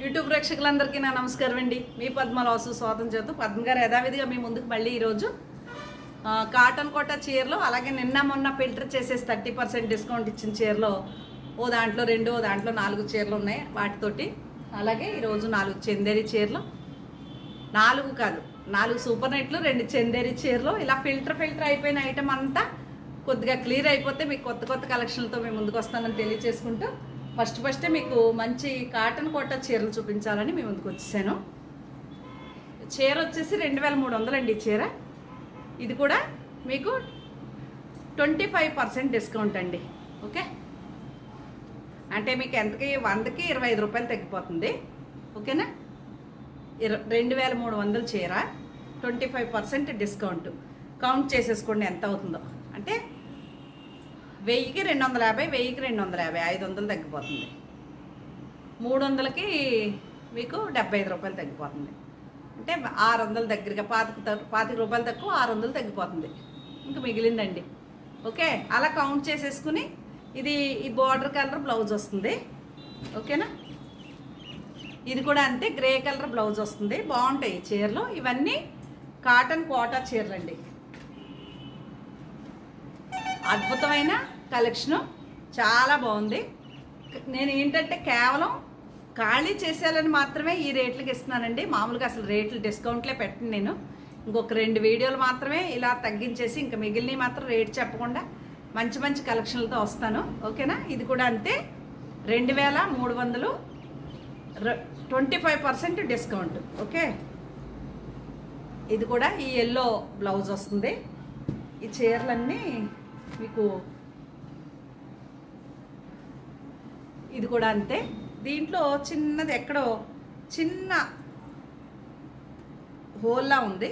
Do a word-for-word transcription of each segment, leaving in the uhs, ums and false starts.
YouTube ప్రేక్షకులందరికీ నా నమస్కారం అండి. మీ పద్మలాసు స్వాతం చేతూ పద్మ గారు యథావిధిగా మీ ముందుకు మళ్ళీ ఈరోజు కాటన్ కోట చీరలో, అలాగే నిన్న మొన్న ఫిల్టర్ చేసేసి థర్టీ పర్సెంట్ డిస్కౌంట్ ఇచ్చిన చీరలో ఓ దాంట్లో రెండు ఓ దాంట్లో నాలుగు చీరలు ఉన్నాయి. వాటితోటి అలాగే ఈరోజు నాలుగు చందేరి చీరలు, నాలుగు కాదు నాలుగు సూపర్ నెట్లు, రెండు చందేరి చీరలు, ఇలా ఫిల్టర్ ఫిల్టర్ అయిపోయిన ఐటమ్ అంతా కొద్దిగా క్లియర్ అయిపోతే మీకు కొత్త కొత్త కలెక్షన్లతో మేము ముందుకు వస్తానని తెలియజేసుకుంటూ ఫస్ట్ ఫస్టే మీకు మంచి కాటన్ కోట చీరలు చూపించాలని మేము ముందుకు వచ్చేసాను. చీర వచ్చేసి రెండు వేల మూడు వందలు అండి. చీర ఇది కూడా మీకు ట్వంటీ ఫైవ్ పర్సెంట్ డిస్కౌంట్ అండి. ఓకే, అంటే మీకు ఎంతకి వందకి ఇరవై ఐదు రూపాయలు తగ్గిపోతుంది. ఓకేనా, ఇర రెండు వేల మూడు వందల చీర twenty five percent discount. Count చేసేసుకోండి ఎంత అవుతుందో. అంటే వెయ్యికి రెండు వందల యాభై వెయ్యికి రెండు వందల యాభై ఐదు వందలు తగ్గిపోతుంది. మూడు వందలకి మీకు డెబ్బై ఐదు రూపాయలు తగ్గిపోతుంది. అంటే ఆరు వందల దగ్గరగా పాతిక పాతిక రూపాయలు తక్కువ ఆరు వందలు తగ్గిపోతుంది. ఇంకా మిగిలిందండి. ఓకే, అలా కౌంట్ చేసేసుకుని ఇది ఈ బార్డర్ కలర్ బ్లౌజ్ వస్తుంది. ఓకేనా, ఇది కూడా అంతే గ్రే కలర్ బ్లౌజ్ వస్తుంది. బాగుంటాయి చీరలు. ఇవన్నీ కాటన్ కోటా చీరలు అండి. అద్భుతమైన కలెక్షను, చాలా బాగుంది. నేను ఏంటంటే కేవలం ఖాళీ చేసేయాలని మాత్రమే ఈ రేట్లకి ఇస్తున్నానండి. మామూలుగా అసలు రేట్లు డిస్కౌంట్లే పెట్టను నేను. ఇంకొక రెండు వీడియోలు మాత్రమే ఇలా తగ్గించేసి ఇంకా మిగిలినవి మాత్రం రేట్ చెప్పకుండా మంచి మంచి కలెక్షన్లతో వస్తాను. ఓకేనా, ఇది కూడా అంతే రెండు వేల మూడు వందలు twenty five percent discount. Okay, ఇది కూడా ఈ ఎల్లో బ్లౌజ్ వస్తుంది. ఈ చీరలన్నీ మీకు ఇది కూడా అంతే. దీంట్లో చిన్నది ఎక్కడో చిన్న హోల్లా ఉంది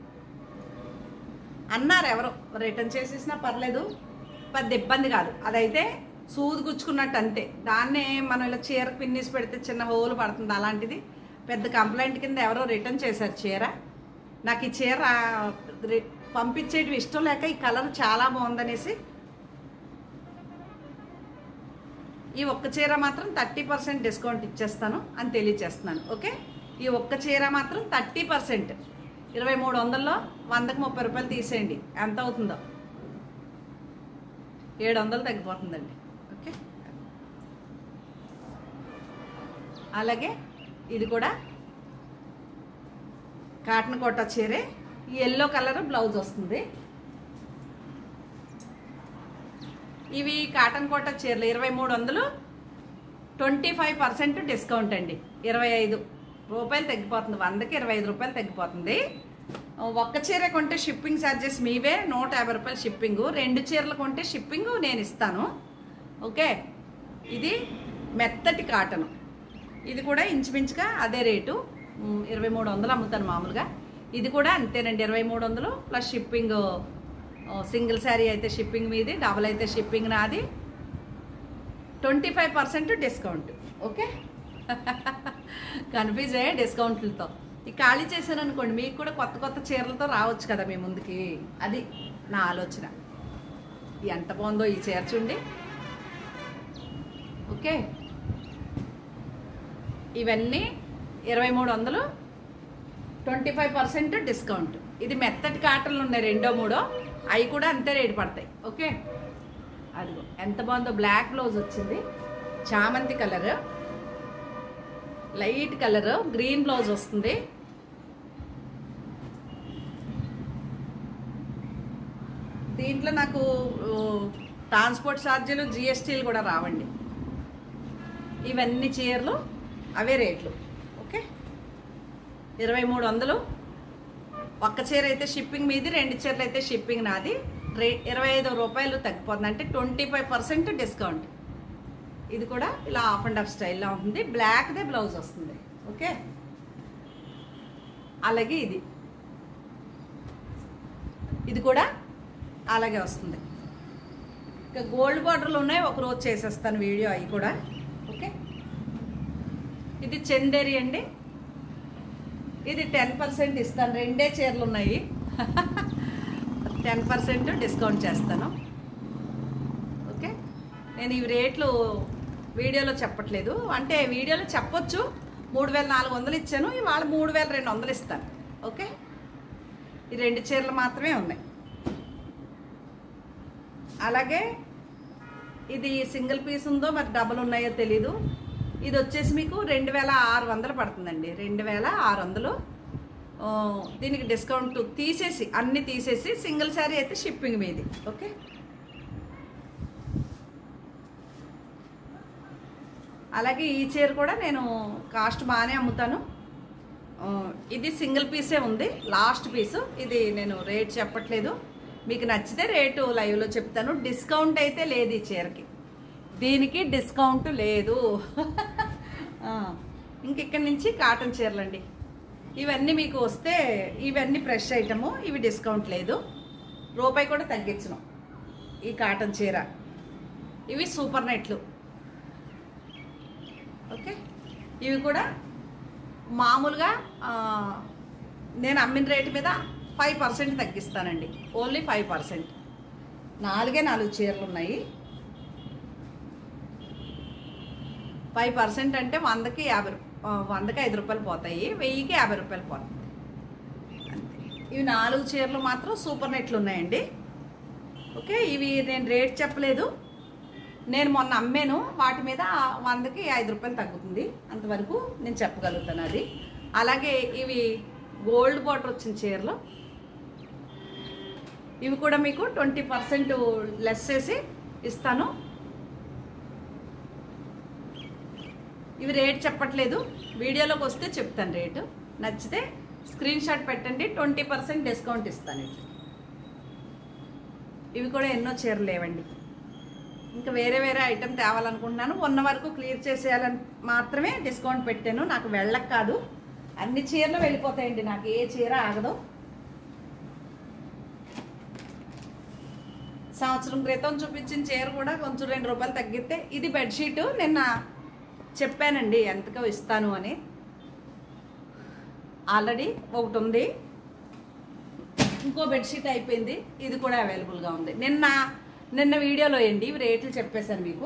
అన్నారు ఎవరో, రిటర్న్ చేసేసినా పర్లేదు, పెద్ద ఇబ్బంది కాదు. అదైతే సూది గుచ్చుకున్నట్టు అంతే. దాన్నే మనం ఇలా చీర పిన్నిసి పెడితే చిన్న హోల్ పడుతుంది. అలాంటిది పెద్ద కంప్లైంట్ కింద ఎవరో రిటర్న్ చేశారు చీర. నాకు ఈ చీర పంపించేటివి ఇష్టం లేక ఈ కలర్ చాలా బాగుందనేసి ఈ ఒక్క చీర మాత్రం థర్టీ పర్సెంట్ డిస్కౌంట్ ఇచ్చేస్తాను అని తెలియచేస్తున్నాను. ఓకే, ఈ ఒక్క చీర మాత్రం థర్టీ పర్సెంట్ ఇరవై మూడు వందల్లో వందకు ముప్పై రూపాయలు తీసేయండి. ఎంత అవుతుందో ఏడు వందలు తగ్గిపోతుందండి. ఓకే, అలాగే ఇది కూడా కాటన్ కోట చీరే. ఈ ఎల్లో కలర్ బ్లౌజ్ వస్తుంది. ఇవి కాటన్ కోట చీరలు ఇరవై మూడు వందలు ట్వంటీ ఫైవ్ పర్సెంట్ డిస్కౌంట్ అండి. ఇరవై ఐదు రూపాయలు తగ్గిపోతుంది. వందకి ఇరవై ఐదు రూపాయలు తగ్గిపోతుంది. ఒక్క చీర కొంటే షిప్పింగ్ ఛార్జెస్ మీవే, నూట యాభై రూపాయలు షిప్పింగ్. రెండు చీరలు కొంటే షిప్పింగ్ నేను ఇస్తాను. ఓకే, ఇది మెత్తటి కాటన్. ఇది కూడా ఇంచుమించుగా అదే రేటు, ఇరవై మూడు వందలు అమ్ముతాను మామూలుగా. ఇది కూడా అంతేనండి, ఇరవై మూడు వందలు ప్లస్ షిప్పింగ్. సింగిల్ శారీ అయితే షిప్పింగ్ మీది, డబల్ అయితే షిప్పింగ్ నాది. Twenty five percent discount. Okay, confuse అయ్యే డిస్కౌంట్లతో. ఈ ఖాళీ చేశాను అనుకోండి, మీకు కూడా కొత్త కొత్త చీరలతో రావచ్చు కదా మీ ముందుకి. అది నా ఆలోచన. ఎంత బాగుందో ఈ చీర చూడండి. ఓకే, ఇవన్నీ ఇరవై మూడు వందలు ట్వంటీ ఫైవ్ పర్సెంట్ డిస్కౌంట్. ఇది మెత్తటి కాటన్లు ఉన్నాయి రెండో మూడో, అవి కూడా అంతే రేటు పడతాయి. ఓకే, అదిగో ఎంత బాగుందో. బ్లాక్ బ్లౌజ్ వచ్చింది, చామంతి colour, light colour, green blouse వస్తుంది. దీంట్లో నాకు ట్రాన్స్పోర్ట్ ఛార్జీలు జిఎస్టీలు కూడా రావండి. ఇవన్నీ చీరలు అవే రేట్లు. ఓకే, ఇరవై మూడు వందలు ఒక్క చీర అయితే షిప్పింగ్ మీది, రెండు చీరలు అయితే షిప్పింగ్ నాది. రే ఇరవై ఐదు రూపాయలు తగ్గిపోతుంది. అంటే ట్వంటీ ఫైవ్ పర్సెంట్ డిస్కౌంట్. ఇది కూడా ఇలా హాఫ్ అండ్ హాఫ్ స్టైల్లో ఉంటుంది. బ్లాక్దే బ్లౌజ్ వస్తుంది. ఓకే, అలాగే ఇది ఇది కూడా అలాగే వస్తుంది. ఇంకా గోల్డ్ బార్డర్లు ఉన్నాయి, ఒకరోజు చేసేస్తాను వీడియో అవి కూడా. ఓకే, ఇది చందేరి అండి. ఇది టెన్ పర్సెంట్ ఇస్తాను. రెండే చీరలు ఉన్నాయి, టెన్ పర్సెంట్ డిస్కౌంట్ చేస్తాను. ఓకే, నేను ఈ రేట్లు వీడియోలో చెప్పట్లేదు, అంటే వీడియోలో చెప్పొచ్చు, మూడు వేల నాలుగు వందలు ఇచ్చాను, ఇవాళ మూడు వేల రెండు వందలు ఇస్తాను. ఓకే, ఈ రెండు చీరలు మాత్రమే ఉన్నాయి. అలాగే ఇది సింగిల్ పీస్ ఉందో మరి డబుల్ ఉన్నాయో తెలీదు. ఇది వచ్చేసి మీకు రెండు వేల ఆరు వందలు పడుతుందండి. రెండు వేల ఆరు వందలు దీనికి డిస్కౌంట్ తీసేసి అన్నీ తీసేసి సింగిల్ శారీ అయితే షిప్పింగ్ మీది. ఓకే, అలాగే ఈ చీర కూడా నేను కాస్ట్ బాగానే అమ్ముతాను. ఇది సింగిల్ పీసే ఉంది, లాస్ట్ పీసు. ఇది నేను రేట్ చెప్పట్లేదు, మీకు నచ్చితే రేటు లైవ్లో చెప్తాను. డిస్కౌంట్ అయితే లేదు ఈ చీరకి, దీనికి డిస్కౌంట్ లేదు. ఇంక ఇక్కడి నుంచి కాటన్ చీరలండి. ఇవన్నీ మీకు వస్తే ఇవన్నీ ఫ్రెష్ ఐటము, ఇవి డిస్కౌంట్ లేదు, రూపాయి కూడా తగ్గించను. ఈ కాటన్ చీర ఇవి సూపర్ నెట్లు. ఓకే, ఇవి కూడా మామూలుగా నేను అమ్మిన రేటు మీద ఫైవ్ పర్సెంట్ తగ్గిస్తానండి, ఓన్లీ ఫైవ్ పర్సెంట్. నాలుగే నాలుగు చీరలు ఉన్నాయి. ఫైవ్ పర్సెంట్ అంటే వందకి యాభై వందకి ఐదు రూపాయలు పోతాయి, వెయ్యికి యాభై రూపాయలు పోతాయి అంతే. ఇవి నాలుగు చీరలు మాత్రం సూపర్ నెట్లు ఉన్నాయండి. ఓకే, ఇవి నేను రేట్ చెప్పలేదు, నేను మొన్న అమ్మాను, వాటి మీద వందకి ఐదు రూపాయలు తగ్గుతుంది అంతవరకు నేను చెప్పగలుగుతాను అది. అలాగే ఇవి గోల్డ్ బార్డర్ వచ్చిన చీరలు, ఇవి కూడా మీకు ట్వంటీ పర్సెంట్ లెస్ చేసి ఇస్తాను. ఇవి రేట్ చెప్పట్లేదు, వీడియోలోకి వస్తే చెప్తాను రేటు. నచ్చితే స్క్రీన్ షాట్ పెట్టండి, ట్వంటీ పర్సెంట్ డిస్కౌంట్ ఇస్తాను. ఇవి కూడా ఎన్నో చీరలు లేవండి, ఇంకా వేరే వేరే ఐటెం తేవాలనుకుంటున్నాను. ఉన్న వరకు క్లియర్ చేసేయాలని మాత్రమే డిస్కౌంట్ పెట్టాను. నాకు వెళ్ళక కాదు, అన్ని చీరలు వెళ్ళిపోతాయండి, నాకు ఏ చీర ఆగదు. సంవత్సరం క్రితం చూపించిన చీర కూడా కొంచెం రెండు రూపాయలు తగ్గితే, ఇది బెడ్షీటు నిన్న చెప్పానండి ఎంతకో ఇస్తాను అని. ఆల్రెడీ ఒకటి ఉంది, ఇంకో బెడ్షీట్ అయిపోయింది, ఇది కూడా అవైలబుల్గా ఉంది. నిన్న నిన్న వీడియోలో అండి ఇవి రేట్లు చెప్పేశాను మీకు.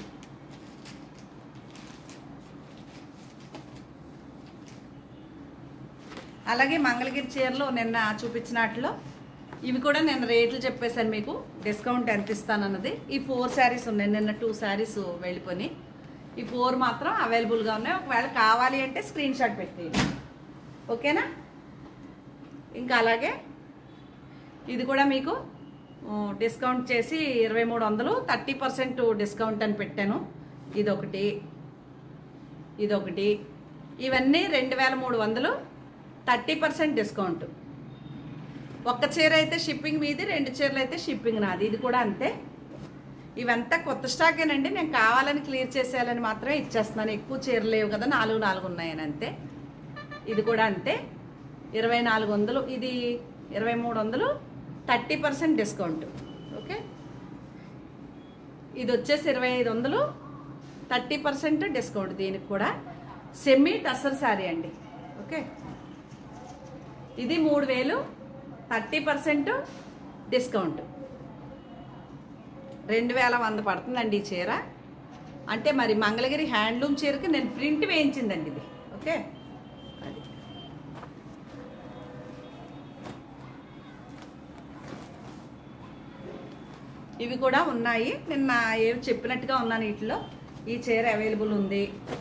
అలాగే మంగళగిరి చీరలు నిన్న చూపించినట్లో ఇవి కూడా నిన్న రేట్లు చెప్పేశాను మీకు, డిస్కౌంట్ ఎంత ఇస్తానన్నది. ఈ ఫోర్ శారీస్ ఉన్నాయి, నిన్న టూ శారీస్ వెళ్ళిపోయి, ఈ ఫోర్ మాత్రం అవైలబుల్గా ఉన్నాయి. ఒకవేళ కావాలి అంటే స్క్రీన్ షాట్ పెట్టేయండి, ఓకేనా. ఇంకా అలాగే ఇది కూడా మీకు డిస్కౌంట్ చేసి ఇరవై మూడు వందలు థర్టీ పర్సెంట్ డిస్కౌంట్ అని పెట్టాను. ఇదొకటి ఇదొకటి ఇవన్నీ రెండు వేల మూడు వందలు థర్టీ పర్సెంట్ డిస్కౌంట్. ఒక్క చీర అయితే షిప్పింగ్ మీది, రెండు చీరలు అయితే షిప్పింగ్ నాది. ఇది కూడా అంతే. ఇవంతా కొత్త స్టాకేనండి, నేను కావాలని క్లియర్ చేసేయాలని మాత్రమే ఇచ్చేస్తున్నాను. ఎక్కువ చీరలు లేవు కదా, నాలుగు నాలుగు ఉన్నాయని అంతే. ఇది కూడా అంతే, ఇరవై నాలుగు వందలు ఇది ఇరవై మూడు వందలు థర్టీ పర్సెంట్ డిస్కౌంట్. ఓకే, ఇది వచ్చేసి ఇరవై ఐదు వందలు థర్టీ పర్సెంట్ డిస్కౌంట్. దీనికి కూడా సెమీ టస్సర్ శారీ అండి. ఓకే, ఇది మూడు వేలు థర్టీ పర్సెంట్ డిస్కౌంట్, రెండు వేల వంద పడుతుందండి ఈ చీర. అంటే మరి మంగళగిరి హ్యాండ్లూమ్ చీరకి నేను ప్రింట్ వేయించిందండి ఇది. ఓకే, అది ఇవి కూడా ఉన్నాయి, నిన్న ఏమి చెప్పినట్టుగా ఉన్నాను వీటిలో. ఈ చీర అవైలబుల్ ఉంది,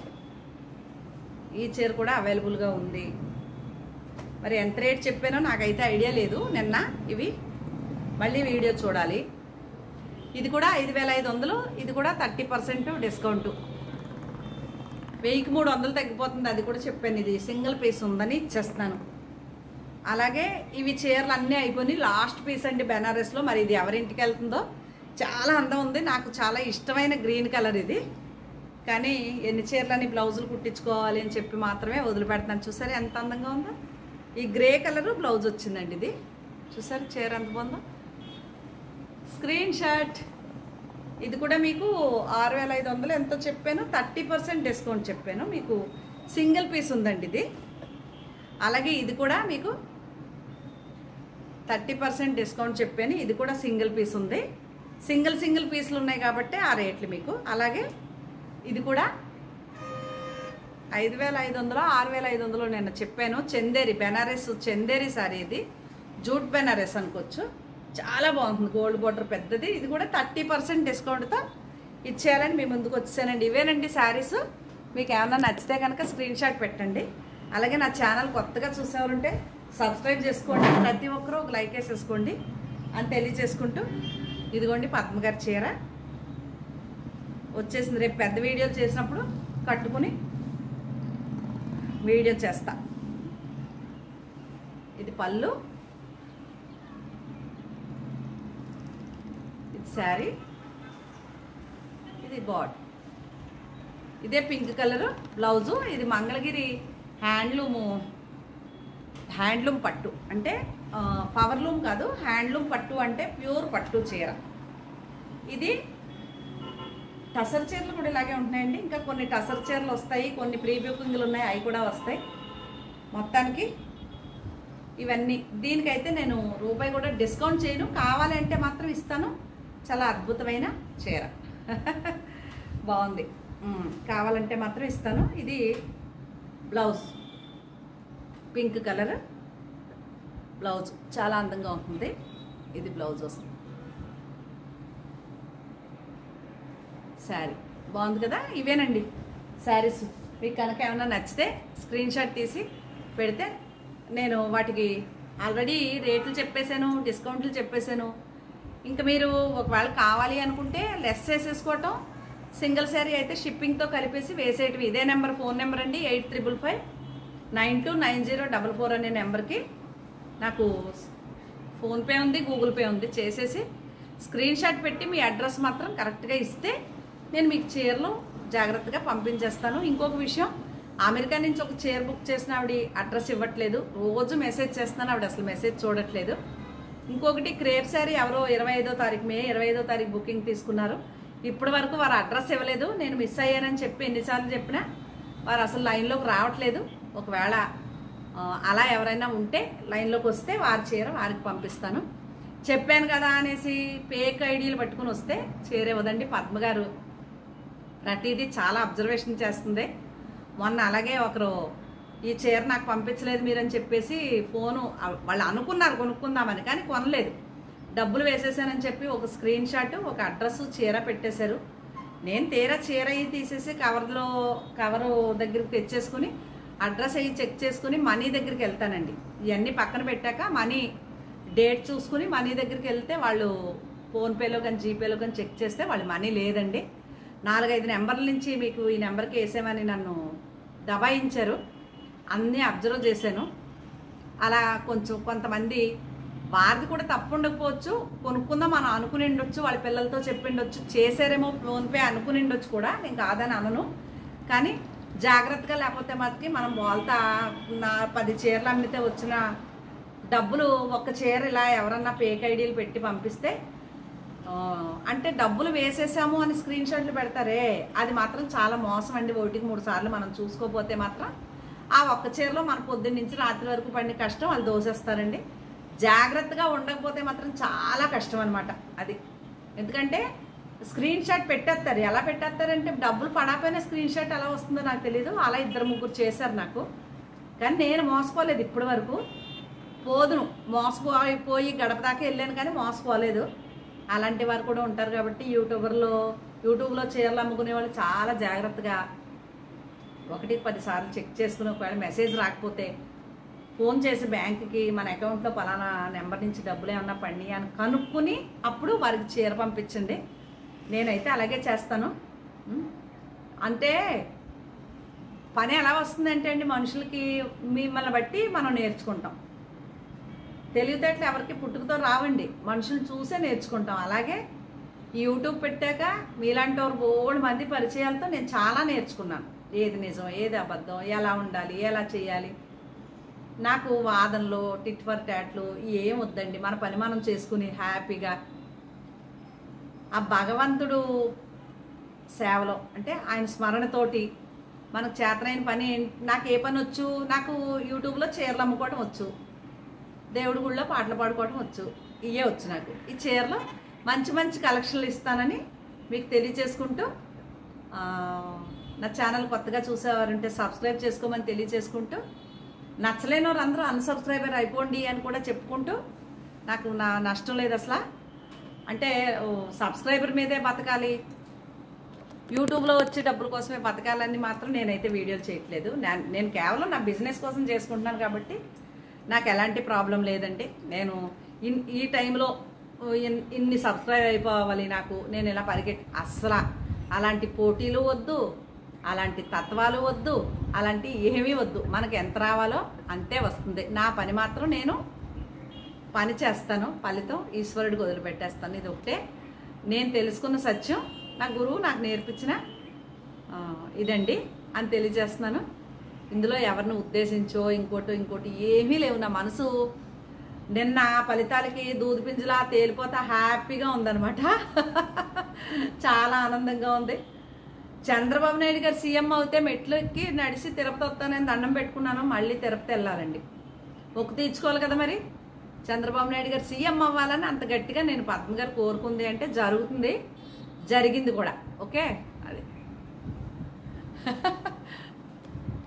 ఈ చీర కూడా అవైలబుల్గా ఉంది. మరి ఎంత రేట్ చెప్పానో నాకైతే ఐడియా లేదు నిన్న. ఇవి మళ్ళీ వీడియో చూడాలి. ఇది కూడా ఐదు వేల ఐదు వందలు ఇది కూడా థర్టీ పర్సెంట్ డిస్కౌంట్, వెయ్యికి మూడు వందలు తగ్గిపోతుంది. అది కూడా చెప్పాను, ఇది సింగిల్ పీస్ ఉందని ఇచ్చేస్తున్నాను. అలాగే ఇవి చీరలు అన్నీ అయిపోయి లాస్ట్ పీస్ అండి బెనారస్లో. మరి ఇది ఎవరింటికి వెళ్తుందో, చాలా అందం ఉంది, నాకు చాలా ఇష్టమైన గ్రీన్ కలర్ ఇది. కానీ ఎన్ని చీరలని బ్లౌజులు కుట్టించుకోవాలి అని చెప్పి మాత్రమే వదిలిపెడతాను. చూసారు ఎంత అందంగా ఉందో. ఈ గ్రే కలరు బ్లౌజ్ వచ్చిందండి ఇది. చూసారు చీర ఎంత బాగుందో. Screen shot. ఇది కూడా మీకు ఆరు వేల ఐదు వందలు ఎంతో చెప్పాను, థర్టీ పర్సెంట్ డిస్కౌంట్ చెప్పాను మీకు. సింగిల్ పీస్ ఉందండి ఇది. అలాగే ఇది కూడా మీకు థర్టీ పర్సెంట్ డిస్కౌంట్ చెప్పాను, ఇది కూడా సింగిల్ పీస్ ఉంది. సింగిల్ సింగిల్ పీసులు ఉన్నాయి కాబట్టి ఆ రేట్లు మీకు. అలాగే ఇది కూడా ఐదు వేల ఐదు వందలు ఆరు వేల ఐదు వందలు నేను చెప్పాను. చందేరి బెనారస్ చందేరి సారీ, ఇది జూట్ బెనారస్ అనుకోవచ్చు. చాలా బాగుంటుంది, గోల్డ్ బోర్డర్ పెద్దది. ఇది కూడా థర్టీ పర్సెంట్ డిస్కౌంట్తో ఇచ్చేయాలని మీ ముందుకు వచ్చానండి. ఇవేనండి శారీస్. మీకు ఏమన్నా నచ్చితే కనుక స్క్రీన్ షాట్ పెట్టండి. అలాగే నా ఛానల్ కొత్తగా చూసేవారుంటే సబ్స్క్రైబ్ చేసుకోండి, ప్రతి ఒక్కరూ ఒక లైక్ వేసేసుకోండి అని తెలియజేసుకుంటూ, ఇదిగోండి పద్మగారి చీర వచ్చేసింది. రేపు పెద్ద వీడియోలు చేసినప్పుడు కట్టుకుని వీడియో చేస్తా. ఇది పళ్ళు, ఇది శారీ, ఇది బాడ్, ఇదే పింక్ కలరు బ్లౌజు. ఇది మంగళగిరి హ్యాండ్లూము, హ్యాండ్లూమ్ పట్టు అంటే పవర్లూమ్ కాదు, హ్యాండ్లూమ్ పట్టు అంటే ప్యూర్ పట్టు చీర. ఇది టసర్ చీరలు కూడా ఇలాగే ఉంటున్నాయండి. ఇంకా కొన్ని టసర్ చీరలు వస్తాయి, కొన్ని ప్రీ బుకింగ్లు ఉన్నాయి, అవి కూడా వస్తాయి. మొత్తానికి ఇవన్నీ దీనికైతే నేను రూపాయి కూడా డిస్కౌంట్ చేయను, కావాలంటే మాత్రం ఇస్తాను. చాలా అద్భుతమైన చీర బాగుంది, కావాలంటే మాత్రం ఇస్తాను. ఇది బ్లౌజ్, పింక్ కలర్ బ్లౌజ్, చాలా అందంగా ఉంటుంది. ఇది బ్లౌజ్ వస్తుంది. శారీ బాగుంది కదా. ఇవేనండి శారీస్. మీకు కనుక ఏమైనా నచ్చితే స్క్రీన్ షాట్ తీసి పెడితే నేను వాటికి ఆల్రెడీ రేట్లు చెప్పేశాను, డిస్కౌంట్లు చెప్పేశాను. ఇంకా మీరు ఒకవేళ కావాలి అనుకుంటే లెస్ చేసేసుకోవటం. సింగిల్ శారీ అయితే షిప్పింగ్తో కలిపేసి వేసేటివి. ఇదే నెంబర్, ఫోన్ నెంబర్ అండి, eight triple five nine two nine zero double four అనే నెంబర్కి నాకు ఫోన్పే ఉంది, గూగుల్ పే ఉంది. చేసేసి స్క్రీన్ షాట్ పెట్టి మీ అడ్రస్ మాత్రం కరెక్ట్గా ఇస్తే నేను మీకు చీరలు జాగ్రత్తగా పంపించేస్తాను. ఇంకొక విషయం, అమెరికా నుంచి ఒక చీర బుక్ చేసిన ఆవిడ అడ్రస్ ఇవ్వట్లేదు, రోజు మెసేజ్ చేస్తున్నాను, ఆవిడ అసలు మెసేజ్ చూడట్లేదు. ఇంకొకటి క్రేప్ శారీ ఎవరో ఇరవై ఐదో తారీఖు మే ఇరవై ఐదో తారీఖు బుకింగ్ తీసుకున్నారు. ఇప్పటి వరకు వారు అడ్రస్ ఇవ్వలేదు. నేను మిస్ అయ్యానని చెప్పి ఎన్నిసార్లు చెప్పినా వారు అసలు లైన్లోకి రావట్లేదు. ఒకవేళ అలా ఎవరైనా ఉంటే లైన్లోకి వస్తే వారి చీర వారికి పంపిస్తాను. చెప్పాను కదా అనేసి ఫేక్ ఐడీలు పట్టుకుని వస్తే చీర ఇవ్వదండి. పద్మగారు ప్రతిదీ చాలా అబ్జర్వేషన్ చేస్తుంది. మొన్న అలాగే ఒకరు ఈ చీర నాకు పంపించలేదు మీరని చెప్పేసి ఫోను, వాళ్ళు అనుకున్నారు కొనుక్కుందామని, కానీ కొనలేదు, డబ్బులు వేసేసానని చెప్పి ఒక స్క్రీన్ షాట్, ఒక అడ్రస్, చీర పెట్టేశారు. నేను తీరా చీర అయ్యి తీసేసి కవర్లో కవరు దగ్గరికి తెచ్చేసుకుని అడ్రస్ అయ్యి చెక్ చేసుకుని మనీ దగ్గరికి వెళ్తానండి. ఇవన్నీ పక్కన పెట్టాక మనీ డేట్ చూసుకుని మనీ దగ్గరికి వెళ్తే వాళ్ళు ఫోన్పేలో కానీ జీపేలో కానీ చెక్ చేస్తే వాళ్ళు మనీ లేదండి. నాలుగైదు నెంబర్ల నుంచి మీకు ఈ నెంబర్కి వేసామని నన్ను దబాయించారు. అన్నీ అబ్జర్వ్ చేశాను. అలా కొంచెం కొంతమంది వారిది కూడా తప్పు ఉండకపోవచ్చు, కొనుక్కుందాం మనం అనుకుని ఉండొచ్చు, వాళ్ళ పిల్లలతో చెప్పిండొచ్చు, చేశారేమో ఫోన్పే అనుకుని ఉండొచ్చు కూడా, నేను కాదని అనను. కానీ జాగ్రత్తగా లేకపోతే మాత్రకి మనం వాళ్ళతో నా పది చీరలు అమ్మితే వచ్చిన డబ్బులు ఒక్క చీర ఇలా ఎవరన్నా ఫేక్ ఐడీలు పెట్టి పంపిస్తే, అంటే డబ్బులు వేసేసాము అని స్క్రీన్ షాట్లు పెడతారే, అది మాత్రం చాలా మోసం అండి. ఒకటికి మూడు సార్లు మనం చూసుకోకపోతే మాత్రం ఆ ఒక్క చీరలో మన పొద్దున్న నుంచి రాత్రి వరకు పడిన కష్టం వాళ్ళు దోసేస్తారండి. జాగ్రత్తగా ఉండకపోతే మాత్రం చాలా కష్టం అనమాట అది. ఎందుకంటే స్క్రీన్ షాట్ పెట్టేస్తారు. ఎలా పెట్టేస్తారంటే డబ్బులు పడకపోయినా స్క్రీన్ షాట్ ఎలా వస్తుందో నాకు తెలియదు. అలా ఇద్దరు ముగ్గురు చేశారు నాకు, కానీ నేను మోసపోలేదు ఇప్పటి వరకు. పోదును మోసపోయి గడప దాకా వెళ్ళాను కానీ మోసపోలేదు. అలాంటి వారు కూడా ఉంటారు కాబట్టి యూట్యూబర్లో యూట్యూబ్లో చీరలు అమ్ముకునే వాళ్ళు చాలా జాగ్రత్తగా ఒకటికి పదిసార్లు చెక్ చేసుకుని, ఒకవేళ మెసేజ్ రాకపోతే ఫోన్ చేసి బ్యాంకుకి మన అకౌంట్లో పలానా నెంబర్ నుంచి డబ్బులు ఏమన్నా పడినాయి అని కనుక్కుని అప్పుడు వారికి చీర పంపించండి. నేనైతే అలాగే చేస్తాను. అంటే పని ఎలా వస్తుందంటే అండి, మనుషులకి మిమ్మల్ని బట్టి మనం నేర్చుకుంటాం. తెలివితేటలు ఎవరికి పుట్టుకతో రావండి, మనుషులు చూసే నేర్చుకుంటాం. అలాగే ఈ యూట్యూబ్ పెట్టాక మీలాంటి వారు బోల్డ్ మంది పరిచయాలతో నేను చాలా నేర్చుకున్నాను. ఏది నిజం, ఏది అబద్ధం, ఎలా ఉండాలి, ఎలా చేయాలి. నాకు వాదనలు, టిట్ ఫర్ టాట్లు ఏం వద్దండి. మన పని మనం చేసుకుని హ్యాపీగా ఆ భగవంతుడు సేవలో, అంటే ఆయన స్మరణతోటి మనకు చేతనైన పని. నాకు ఏ పని వచ్చు, నాకు యూట్యూబ్లో చీరలు అమ్ముకోవడం వచ్చు, దేవుడి గుళ్ళో పాటలు పాడుకోవడం వచ్చు, ఇవే వచ్చు నాకు. ఈ చీరలో మంచి మంచి కలెక్షన్లు ఇస్తానని మీకు తెలియచేసుకుంటూ నా ఛానల్ కొత్తగా చూసేవారంటే సబ్స్క్రైబ్ చేసుకోమని తెలియచేసుకుంటూ, నచ్చలేని వారు అందరూ అన్సబ్స్క్రైబర్ అయిపోండి అని కూడా చెప్పుకుంటూ, నాకు నా నష్టం లేదు అసలు. అంటే సబ్స్క్రైబర్ మీదే బతకాలి, యూట్యూబ్లో వచ్చే డబ్బుల కోసమే బతకాలని మాత్రం నేనైతే వీడియోలు చేయట్లేదు. నేను కేవలం నా బిజినెస్ కోసం చేసుకుంటున్నాను కాబట్టి నాకు ఎలాంటి ప్రాబ్లం లేదండి. నేను ఇన్ ఈ టైంలో ఇన్ని సబ్స్క్రైబ్ అయిపోవాలి నాకు, నేను ఇలా పరిగెట్టి అస్సలు అలాంటి పోటీలు వద్దు, అలాంటి తత్వాలు వద్దు, అలాంటి ఏమీ వద్దు. మనకు ఎంత రావాలో అంతే వస్తుంది. నా పని మాత్రం నేను పని చేస్తాను, ఫలితం ఈశ్వరుడికి వదిలిపెట్టేస్తాను. ఇది ఒకటే నేను తెలుసుకున్న సత్యం, నా గురువు నాకు నేర్పించిన ఇదండి అని తెలియజేస్తున్నాను. ఇందులో ఎవరిని ఉద్దేశించో ఇంకోటి ఇంకోటి ఏమీ లేవు. నా మనసు నిన్న ఫలితాలకి దూది పింజలా తేలిపోతా హ్యాపీగా ఉందన్నమాట. చాలా ఆనందంగా ఉంది. చంద్రబాబు నాయుడు గారు సీఎం అవుతే మెట్లు ఎక్కి నడిచి తిరుపతి వస్తానని దండం పెట్టుకున్నాను. మళ్ళీ తిరుపతి వెళ్ళాలండి, మొక్కు తీర్చుకోవాలి కదా. మరి చంద్రబాబు నాయుడు గారు సీఎం అవ్వాలని అంత గట్టిగా నేను పద్మ గారు కోరుకుంది అంటే జరుగుతుంది, జరిగింది కూడా. ఓకే, అది